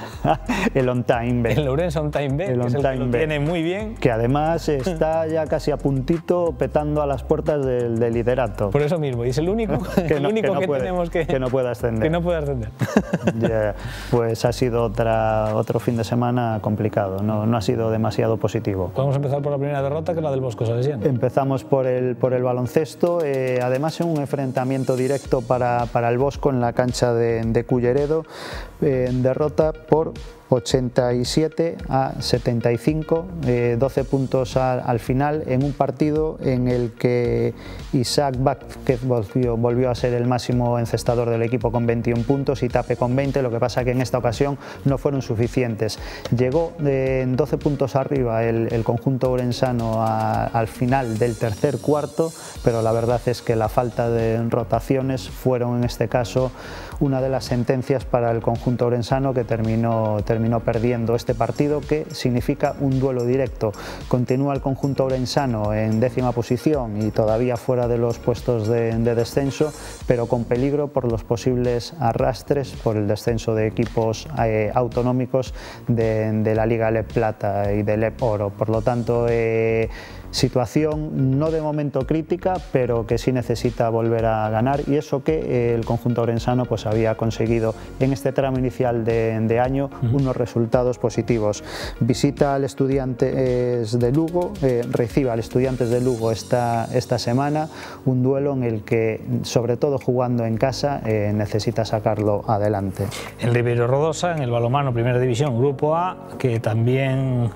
El On Time B. El Ourense On Time B, el que es el que lo B. tiene muy bien. Que además está ya casi a puntito, petando a las puertas del, del liderato. Por eso mismo, y es el único que, el no, único que, no que puede, tenemos que, que no puede ascender. Que no puede ascender. Yeah, pues ha sido otra, otro fin de semana complicado, no, no ha sido demasiado positivo. Podemos empezar por la primera derrota, que es la del Bosco Salesiano. Empezamos por el, por el baloncesto, eh, además en un enfrentamiento directo para, para el Bosco en la cancha de, de Culleredo, eh, derrota por ochenta y siete a setenta y cinco, eh, doce puntos al, al final, en un partido en el que Isaac Vázquez volvió, volvió a ser el máximo encestador del equipo con veintiún puntos y Tape con veinte, lo que pasa que en esta ocasión no fueron suficientes. Llegó de doce puntos arriba el, el conjunto ourensano a, al final del tercer cuarto, pero la verdad es que la falta de rotaciones fueron en este caso una de las sentencias para el conjunto ourensano, que terminó, terminó perdiendo este partido, que significa un duelo directo. Continúa el conjunto ourensano en décima posición y todavía fuera de los puestos de, de descenso, pero con peligro por los posibles arrastres por el descenso de equipos eh, autonómicos de, de la Liga L E P Plata y de L E P Oro. Por lo tanto, eh, situación no de momento crítica, pero que sí necesita volver a ganar, y eso que eh, el conjunto ourensano pues había conseguido en este tramo inicial de, de año uh-huh. unos resultados positivos. Visita al Estudiantes de Lugo, eh, recibe al Estudiantes de Lugo esta, esta semana, un duelo en el que, sobre todo jugando en casa, eh, necesita sacarlo adelante. El Ribeiro Rodosa en el balonmano Primera División, Grupo A, que también,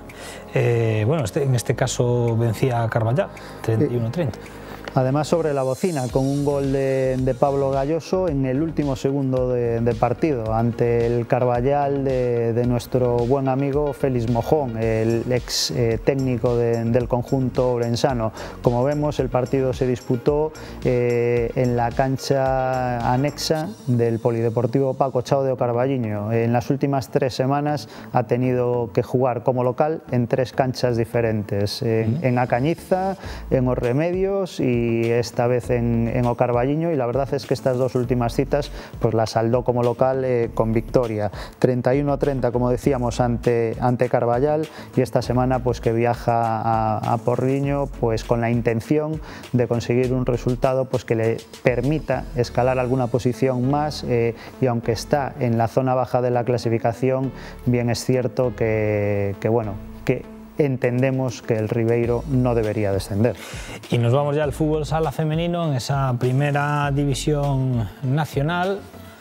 eh, bueno, este, en este caso vencía a Carballal, treinta y uno a treinta. Además, sobre la bocina, con un gol de, de Pablo Galloso en el último segundo de, de partido, ante el Carballal de, de nuestro buen amigo Félix Mojón, el ex eh, técnico de, del conjunto ourensano. Como vemos, el partido se disputó eh, en la cancha anexa del Polideportivo Paco Chao de Ocarballiño. En las últimas tres semanas ha tenido que jugar como local en tres canchas diferentes, en, en A Cañiza, en Os Remedios y y esta vez en, en Ocarballiño, y la verdad es que estas dos últimas citas pues las saldó como local eh, con victoria, treinta y uno a treinta, como decíamos, ante, ante Carballal, y esta semana pues que viaja a, a Porriño pues con la intención de conseguir un resultado pues que le permita escalar alguna posición más, eh, y aunque está en la zona baja de la clasificación, bien es cierto que, que bueno, que entendemos que el Ribeiro no debería descender. Y nos vamos ya al fútbol sala femenino, en esa primera división nacional,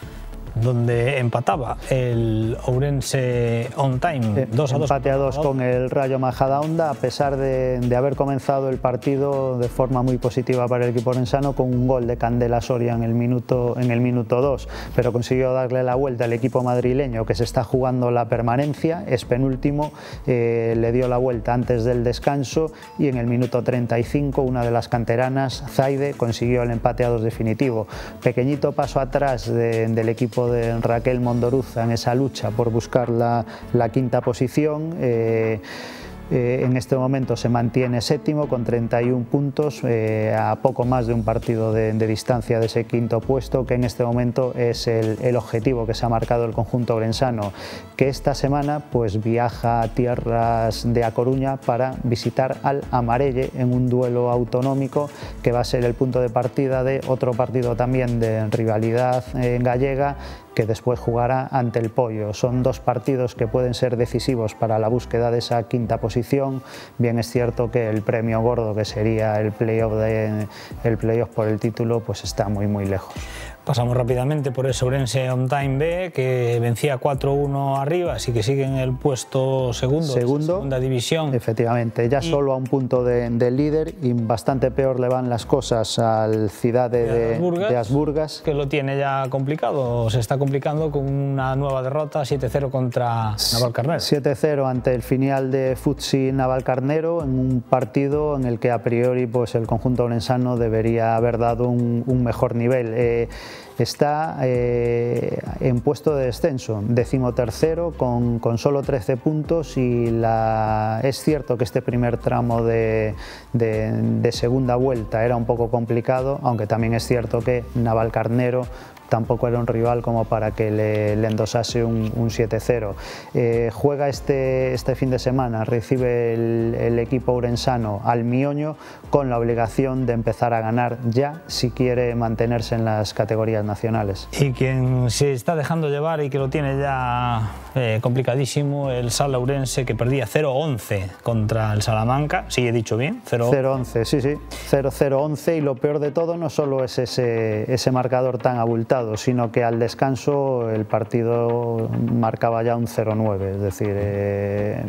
donde empataba el Ourense On Time dos a dos. Empate a dos con el Rayo Majadahonda, a pesar de, de haber comenzado el partido de forma muy positiva para el equipo ourensano, con un gol de Candela Soria en el minuto en el minuto dos, pero consiguió darle la vuelta al equipo madrileño, que se está jugando la permanencia, es penúltimo, eh, le dio la vuelta antes del descanso, y en el minuto treinta y cinco una de las canteranas, Zaide, consiguió el empate a dos definitivo. Pequeñito paso atrás de, del equipo de Raquel Mondoruza en esa lucha por buscar la, la quinta posición. Eh, Eh, en este momento se mantiene séptimo con treinta y un puntos, eh, a poco más de un partido de, de distancia de ese quinto puesto, que en este momento es el, el objetivo que se ha marcado el conjunto ourensano, que esta semana pues viaja a tierras de A Coruña para visitar al Amarelle en un duelo autonómico que va a ser el punto de partida de otro partido también de rivalidad eh, gallega, que después jugará ante el Pollo. Son dos partidos que pueden ser decisivos para la búsqueda de esa quinta posición. Bien es cierto que el premio gordo, que sería el playoff de, el playoff por el título, pues está muy muy lejos. Pasamos rápidamente por ese Ourense On Time B, que vencía cuatro uno arriba, así que sigue en el puesto segundo, segundo de segunda división. Efectivamente, ya y, solo a un punto del de líder, y bastante peor le van las cosas al Ciudad de, de, Asburgas, de Asburgas. Que lo tiene ya complicado, se está complicando con una nueva derrota, siete cero contra Navalcarnero. siete cero ante el filial de Futsi Navalcarnero, en un partido en el que a priori pues, el conjunto orensano debería haber dado un, un mejor nivel. Eh, Está eh, en puesto de descenso, decimotercero, con, con solo trece puntos, y la, es cierto que este primer tramo de, de, de segunda vuelta era un poco complicado, aunque también es cierto que Navalcarnero tampoco era un rival como para que le, le endosase un, un siete cero. Eh, juega este, este fin de semana, recibe el, el equipo ourensano al Mioño, con la obligación de empezar a ganar ya si quiere mantenerse en las categorías nacionales. Y quien se está dejando llevar y que lo tiene ya eh, complicadísimo, el Sala Ourense, que perdía cero once contra el Salamanca, sí he dicho bien, cero once, sí, sí, cero cero once, y lo peor de todo no solo es ese, ese marcador tan abultado, sino que al descanso el partido marcaba ya un cero nueve, es decir, eh,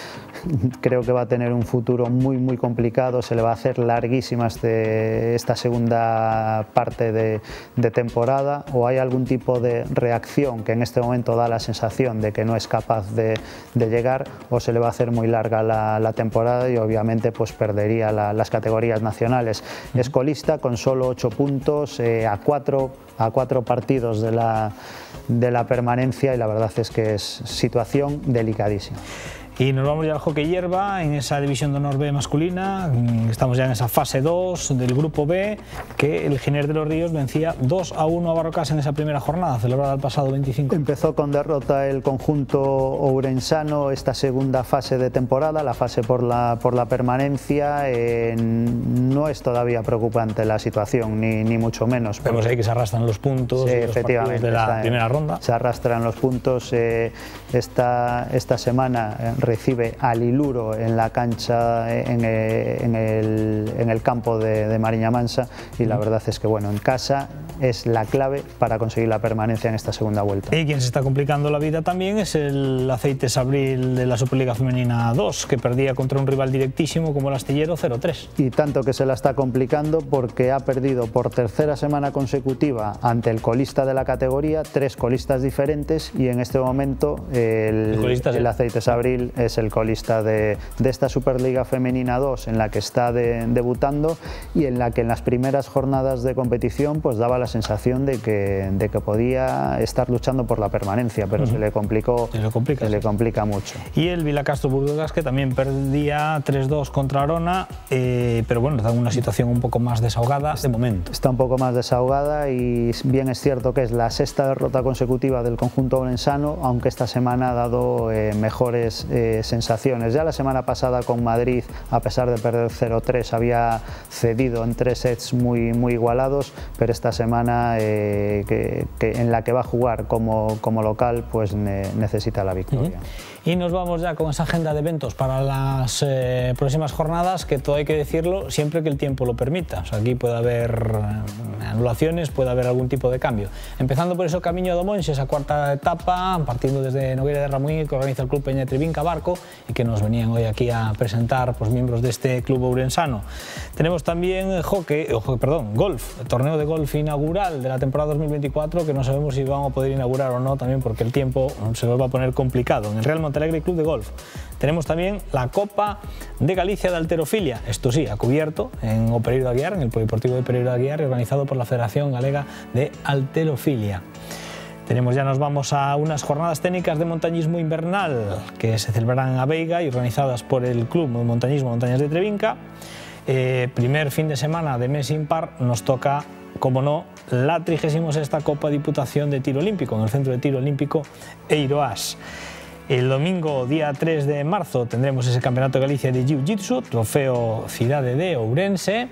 creo que va a tener un futuro muy muy complicado, se le va a hacer larguísima este, esta segunda parte de, de temporada, o hay algún tipo de reacción que en este momento da la sensación de que no es capaz de, de llegar, o se le va a hacer muy larga la, la temporada y obviamente pues perdería la, las categorías nacionales. Es colista con solo ocho puntos, eh, a cuatro a cuatro partidos de la, de la permanencia, y la verdad es que es situación delicadísima. Y nos vamos ya al hockey hierba, en esa división de honor B masculina. Estamos ya en esa fase dos del grupo B, que el Giner de los Ríos vencía dos a uno a Barrocas en esa primera jornada, celebrada el pasado veinticinco. Empezó con derrota el conjunto ourensano esta segunda fase de temporada, la fase por la, por la permanencia. Eh, no es todavía preocupante la situación, ni, ni mucho menos. Vemos ahí que se arrastran los puntos, sí, los efectivamente, de la está, primera ronda. Se arrastran los puntos. Eh, esta, esta semana eh, recibe al Iluro en la cancha, en el, en el, en el campo de, de Mariña Mansa, y la verdad es que bueno, en casa es la clave para conseguir la permanencia en esta segunda vuelta. Y quien se está complicando la vida también es el Aceites Abril de la Superliga Femenina dos, que perdía contra un rival directísimo como el Astillero cero tres. Y tanto que se la está complicando, porque ha perdido por tercera semana consecutiva ante el colista de la categoría, tres colistas diferentes, y en este momento el, el, el Aceites Abril es el colista de, de esta Superliga Femenina dos, en la que está de, debutando, y en la que en las primeras jornadas de competición pues daba la sensación de que, de que podía estar luchando por la permanencia, pero uh-huh. se le complicó, se le complica, se le complica mucho. Y el Vilacastro Burdegas, que también perdía tres dos contra Arona, eh, pero bueno, está en una situación un poco más desahogada de momento. Está un poco más desahogada, y bien es cierto que es la sexta derrota consecutiva del conjunto orensano, aunque esta semana ha dado eh, mejores eh, sensaciones. Ya la semana pasada con Madrid, a pesar de perder cero tres, había cedido en tres sets muy, muy igualados, pero esta semana eh, que, que en la que va a jugar como, como local pues ne, necesita la victoria. Uh-huh. Y nos vamos ya con esa agenda de eventos para las eh, próximas jornadas, que todo hay que decirlo siempre que el tiempo lo permita. O sea, aquí puede haber anulaciones, puede haber algún tipo de cambio. Empezando por eso Camiño do Monxe, esa cuarta etapa, partiendo desde Nogueira de Ramuín, que organiza el Club Peña de Trivinca Barco, y que nos venían hoy aquí a presentar pues, miembros de este club ourensano. Tenemos también hockey, hockey, perdón, golf, el torneo de golf inaugural de la temporada dos mil veinticuatro, que no sabemos si vamos a poder inaugurar o no, también porque el tiempo se nos va a poner complicado. En el Real Montalegre Club de Golf tenemos también la Copa de Galicia de Halterofilia, esto sí, a cubierto en o Pereiro de Aguiar, en el Polideportivo de Pereiro de Aguiar, organizado por la Federación Galega de Halterofilia. Tenemos, ya nos vamos a unas jornadas técnicas de montañismo invernal que se celebrarán en Aveiga y organizadas por el Club de Montañismo Montañas de Trevinca. Eh, primer fin de semana de mes impar nos toca, como no, la trigésima sexta Copa Diputación de Tiro Olímpico en el Centro de Tiro Olímpico Eiroas. El domingo, día tres de marzo, tendremos ese Campeonato de Galicia de Jiu-Jitsu, trofeo Cidade de Ourense,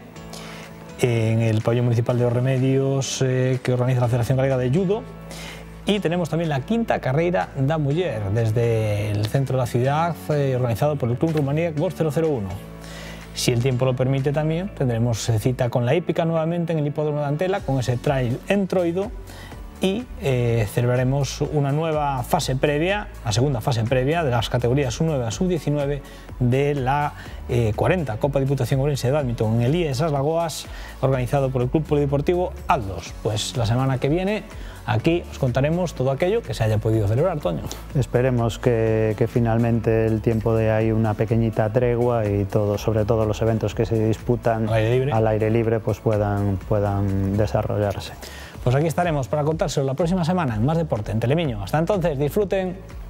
en el pabellón municipal de Os Remedios eh, que organiza la Federación Galega de Judo. Y tenemos también la quinta carreira da muller desde el centro de la ciudad, eh, organizado por el Club Rumanía Golf cero cero uno. Si el tiempo lo permite también, tendremos cita con la hípica nuevamente en el hipódromo de Antela, con ese trail en Troido, y eh, celebraremos una nueva fase previa, la segunda fase previa de las categorías sub nueve a sub diecinueve de la eh, cuarenta Copa Diputación Ourense de Bádminton en el I E S As Lagoas, organizado por el Club Polideportivo Aldos. Pues la semana que viene aquí os contaremos todo aquello que se haya podido celebrar, Toño. Esperemos que, que finalmente el tiempo dé ahí una pequeñita tregua y todo, sobre todo los eventos que se disputan al aire libre, al aire libre pues puedan, puedan desarrollarse. Pues aquí estaremos para contárselo la próxima semana en Más Deporte en Telemiño. Hasta entonces, disfruten.